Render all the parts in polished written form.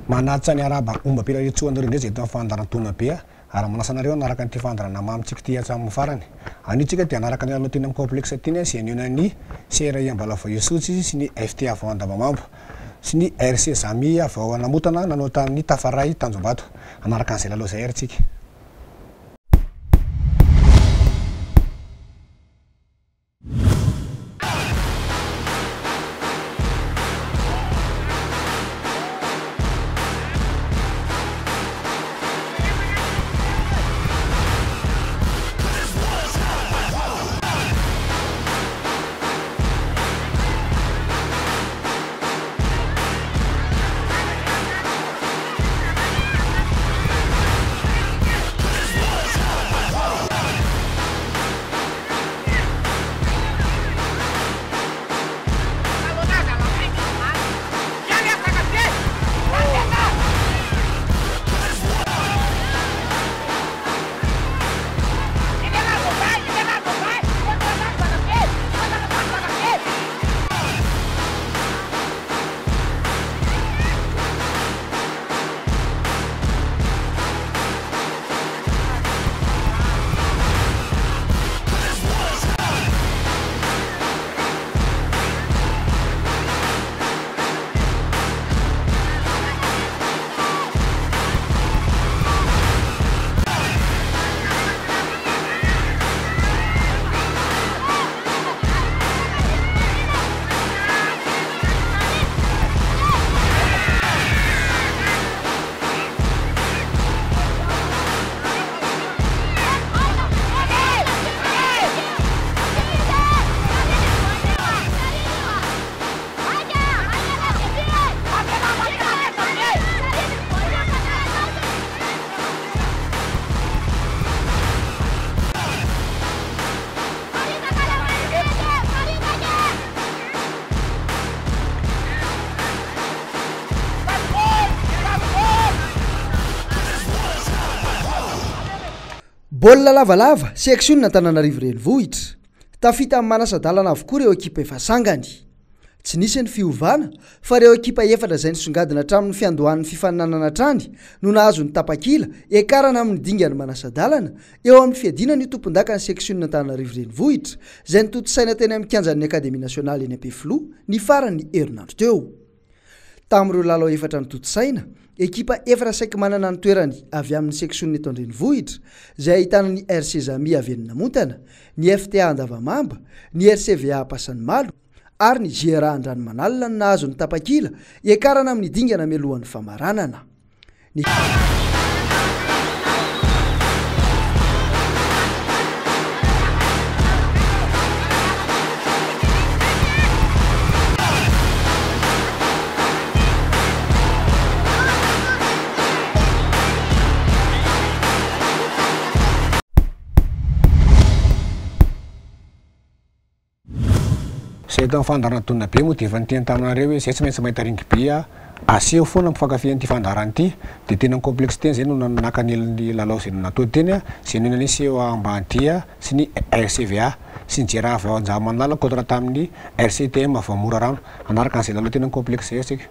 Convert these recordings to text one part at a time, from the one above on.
manatitra ny araba omba pilaritsoan'ireo ndray zay eto fandaran-tona be ary manasanareo anaraka ny fandarana mamitsika ty hatramin'ny farany anitsika dia anaraka ny aloha teny amin'ny complexe teny sy anionany CRI Ambalava Isotsy sy ny FTA avao Andavamambo sy ny RC Zami avao Namotana nanao tamin'ny Tafaray Tanjombato anaraka an'izay lalao zay aritsika. Baolina lavalava section Antananarivo renivohitra tafita amin'ny manasadalana avokoa ireo ekipa efa sangany tsy nisy ny fiovana fa ireo ekipa efatra izay nisongadina hatramin'ny fiandohan'ny fifaninanana trany no nahazo ny tapakila ekarana amin'ny dingany manasadalana eo amin'ny fiadinany tompon-daka ny section Antananarivo renivohitra izay nitoto saina teny amin'ny kianjan'ny Akademia Nasionale eny Ampefiloha ny farany herinandro teo. Tamin'ireo lalao efatra nitoto saina ekipa efatra saika manana ny toerany avy amin'ny section eto an-drenivohitra izay ahitana ny RC Zami avy any Namotana, ny FTA Andavamamba, ny RCVA Ampasanimalo ary ny GRA Andranomanalina no nahazo ny tapakila ekarana amin'ny dingana mialohan'ny famaranana. Zay eto amin'ny fandaran-tona be moa dia efa niteny taminareo hoe zay tsy maintsy mahita ringby aseho foana mpifankafian'ity fandaran ity dia tena ny complexe teny zay no nanaka ny lalao zay natao teny zay nonany seho Ambandia sy ny RCVA sy ny GRA avy ao Andranomanala kontra tamin'ny RCTM avy ao Morarano anaraka an'izay lalao teny ny complexe zay asika.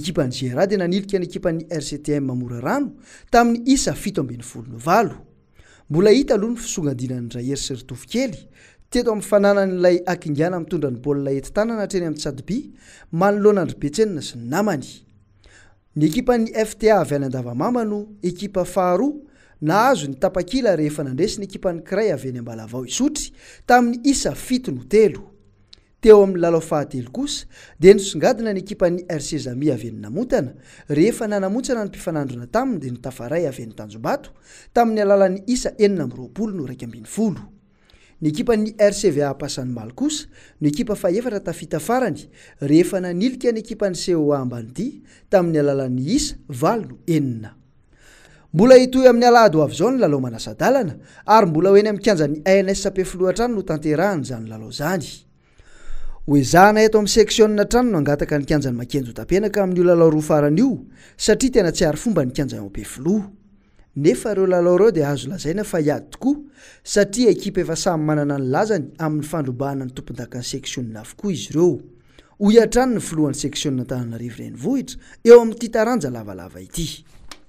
ekipan'ny Gera dia nanilika ny ekipan'ny RCTM Mora Rano tamin'ny isa 7-29. Mbola hita aloha ny fisongadinan'ny Rahery sy Ritovikely teto amin'ny fananan'ilay Akingana mitondra ny baolina enti-tanana hatreny amin'ny Tsadoby manoloan'Andry Betsenina sy ny namany. Ny ekipan'ny FTA avy any Andavamamba no ekipa faharoa nahazo ny tapakila rehefa nandresy ny ekipan'ny Kray avy any Ambalavao Isotry tamin'ny isa 7-3. Teo amin'ny lalao fahatelo kosa dia nisongadina ny ekipan'ny RC Zami avy any Namotana rehefa nanamontsana ny mpifanandrona taminy dia nitafaray avy any Tanjombato tamin'ny alalan'ny isa 4-20. Ny ekipan'ny RCVA Pasanmal kosa no ekipa faefatra tafita farany rehefa nanilika ny ekipan'ny COA Ambanidia tamin'ny alalan'ny isa 4-9. Mbola hitoy amin'ny alahady ho avy izao ny lalao manasadalana ary mbola ho eny amin'ny kianjan'ny ANS Sapefiloha-trano no tanterahany izany lalao izany. Hoezahana eto amin'ny seksiona trano no angataka ny kianjan'ny Makenjo Tapenaka amin'io lalao roa farany io satria tena tsy ary fomba ny kianja ao Ampefiloha. Nefa ireo lalao ireo dia azo lazaina fa hiady tokoa satria ekipa efa samy manana ny lazany amin'ny fandrobahana ny tompon-dakan'ny seksiona avokoa izy ireo. Hoiatrano ny filohan'ny seksiona Antananarivo renivohitra eo amin'ity taranja lavalava ity.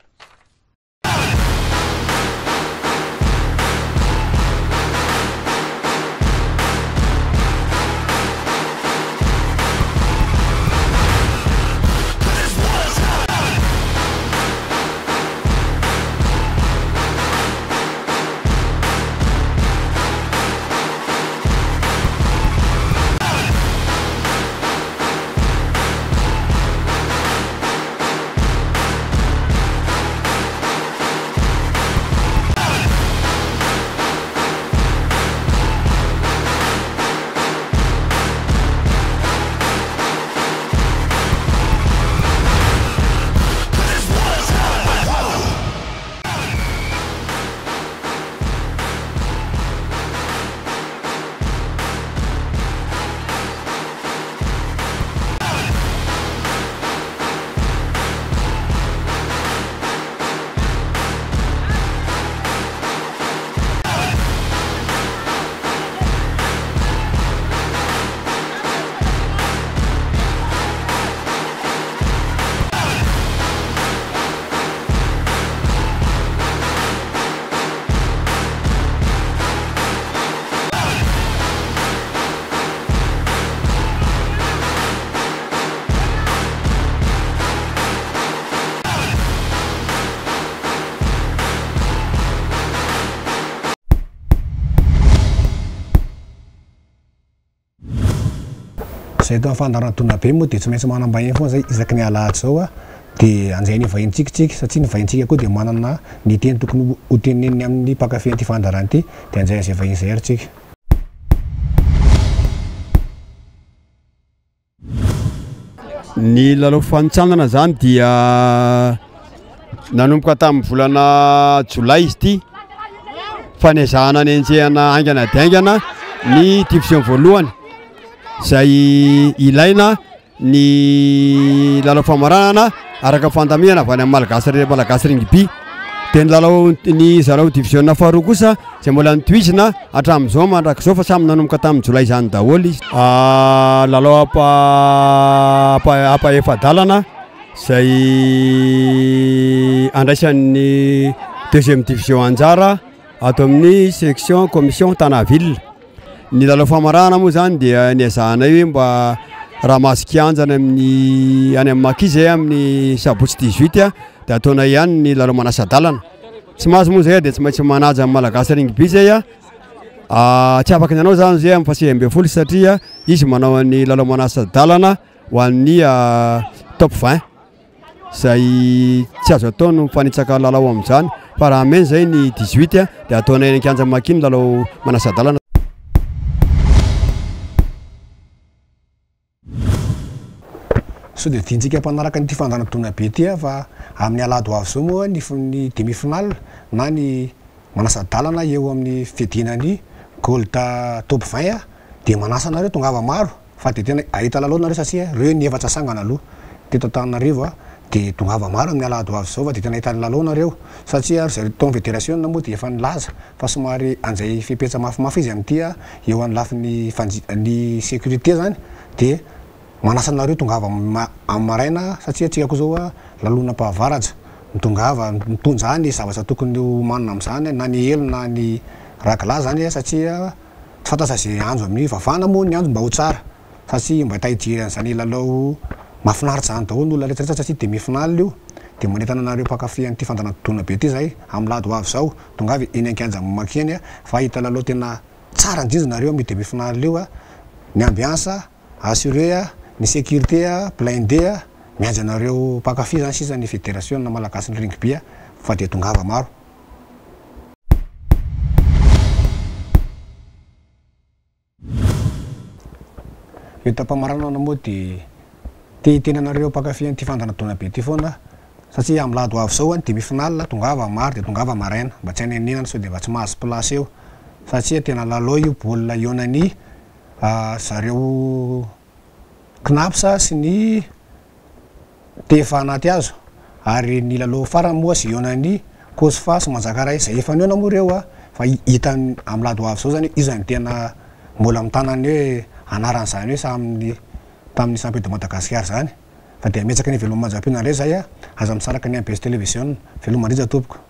Zay to fandaran-tona be moa dia tsy maintsy manambahiny foana zay isaky ny alahady zao dia anjay ny vahintsika satria ny vahintsika koa dia manana ny teny tokony ho teneniny amin'ny mpakafy an'ity fandarana ity dia anjay an'izay vahiny izay ary tsika. Ny lalao fanitsanana zany dia nanomboka tamin'ny volana Jolay izy ity fanezahana ny enjehana aingana daingana ny division voalohany zay ilaina ny lalao famaranana araka fandamihana avy any amin'ny malagasy rugby dia ny lalao ny zareo division faharoa kosa zay mbola nitohizina hatramin'izao mandrak'izao fa samy nanomboka tamin'ny Jolay zany daholo izy. Lalao apa efadalana zay andraisan'ny deuxième division anjara ato amin'ny section commission Tanaville. Ny lalao famarahana moa zany dia niazahanay hoe mba raha masikianjana amin'ny any amin'ny Makizay amin'ny sabotsy 18 dia ataonay ihany ny lalao manasadalana. Tsy mahazo moa zay dia tsy maintsy manaja amin'ny malagasy rugby zay tsy afaka nanao zany zay amin'ny fasihy 20 satria izy manao ny lalao manasadalana ho an'ny top 20 zay tsy azo atao no fanitsaka lalao amin'izany fa raha ameny zay ny 18 dia ataonay ny kianja makiny lalao manasadalana. So dia tiantsika mpanaraka nyity fandaran-tona be ity fa amin'ny alahady ho avy zao moa ny demi-finale na ny manasadalana eo amin'ny fiadinan'ny Gold top 20 dia manasa nareo tongava maro fa dia tena ahita lalao nareo satria reo ny efatra sangana aloha teto Antananarivo dia tongava maro amin'ny alahady ho avy zao fa dia tena ahitany lalao nareo satria ry ton fédération moa dia efa nilaza fa somary anjay fipetra mafimafy izy amin'ity eo amin'ny lafiny ny sécurité zany dia manasanario tongava amin'ny maraina satria atsika koa zao a lalona-pahavaratra mitongava mitonjany zavatra tokony manina amin'izany na ny elo na ny ragla zany satria tsy fantatra zay anjo amin'ny vavahana moa ny anjo mba ho tsara satria mba tahidiran'izany lalao mahafinaritra zany daholo ny olona rehetrarehetra satria de mifinalina io de manentana anareo mpakafy an'ity fantanatontona be ty zay amin'ny lado avy zao tonga avy eny ankanja makeny fa hita lalao tena tsara indrindra nareo amidy mifinalina io ny ambiansa assuré ny sécurité blindé mianja anareo mpakafy zany sisa ny fédération na malagasy ny rugby fa de tongava maro etampamarana moa de tena anareo mpakafy an'ity fantanatontona be ty foana satria amin'ny lado avy zao de mifinalina tongava maro de tongava maraina mba tsy hanenenana sao de mba tsy mahazo place eo satria tena lalao io baolina ionany zareo knapsa sy ny tefa anaty azo ary ny lalao farany moa sy ionany kosfa sy manjakaray zay efa niona moa reo fa hita amin'ny lado avy zao zany izany tena mbola mitanany hoe anaran'izany hoe saminy tamin'ny champion de Madagascar zany fa de ametsaka ny veloma manjam-piana indray zay aza misaraka ny ABS télévision veloma mandrindra tompoko